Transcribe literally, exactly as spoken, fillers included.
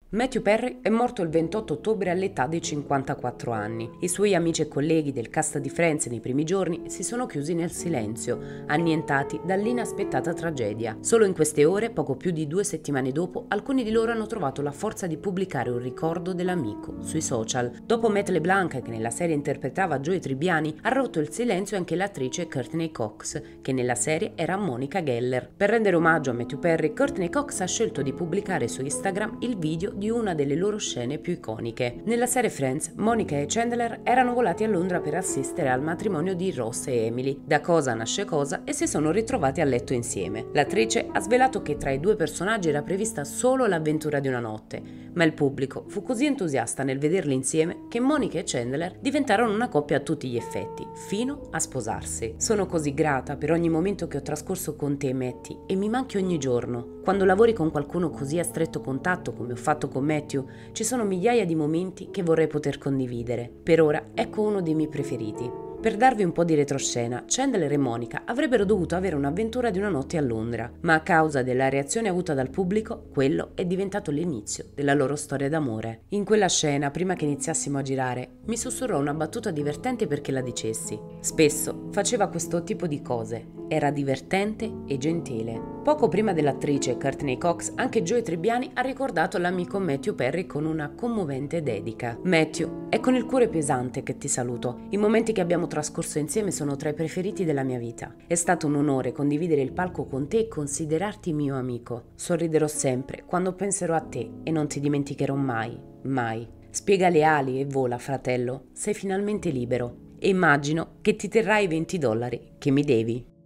Matthew Perry è morto il ventotto ottobre all'età di cinquantaquattro anni. I suoi amici e colleghi del cast di Friends nei primi giorni si sono chiusi nel silenzio, annientati dall'inaspettata tragedia. Solo in queste ore, poco più di due settimane dopo, alcuni di loro hanno trovato la forza di pubblicare un ricordo dell'amico sui social. Dopo Matt LeBlanc, che nella serie interpretava Joey Tribbiani, ha rotto il silenzio anche l'attrice Courtney Cox, che nella serie era Monica Geller. Per rendere omaggio a Matthew Perry, Courtney Cox ha scelto di pubblicare su Instagram il video di una delle loro scene più iconiche. Nella serie Friends, Monica e Chandler erano volati a Londra per assistere al matrimonio di Ross e Emily. Da cosa nasce cosa e si sono ritrovati a letto insieme. L'attrice ha svelato che tra i due personaggi era prevista solo l'avventura di una notte, ma il pubblico fu così entusiasta nel vederli insieme che Monica e Chandler diventarono una coppia a tutti gli effetti, fino a sposarsi. Sono così grata per ogni momento che ho trascorso con te, Matty, e mi manchi ogni giorno. Quando lavori con qualcuno così a stretto contatto come ho fatto con Matthew, ci sono migliaia di momenti che vorrei poter condividere. Per ora, ecco uno dei miei preferiti. Per darvi un po' di retroscena, Chandler e Monica avrebbero dovuto avere un'avventura di una notte a Londra, ma a causa della reazione avuta dal pubblico, quello è diventato l'inizio della loro storia d'amore. In quella scena, prima che iniziassimo a girare, mi sussurrò una battuta divertente perché la dicessi. Spesso faceva questo tipo di cose, era divertente e gentile. Poco prima dell'attrice Courtney Cox, anche Joey Tribbiani ha ricordato l'amico Matthew Perry con una commovente dedica. Matthew, è con il cuore pesante che ti saluto. I momenti che abbiamo trascorso insieme sono tra i preferiti della mia vita. È stato un onore condividere il palco con te e considerarti mio amico. Sorriderò sempre quando penserò a te e non ti dimenticherò mai, mai. Spiega le ali e vola, fratello. Sei finalmente libero. E immagino che ti terrai i venti dollari che mi devi.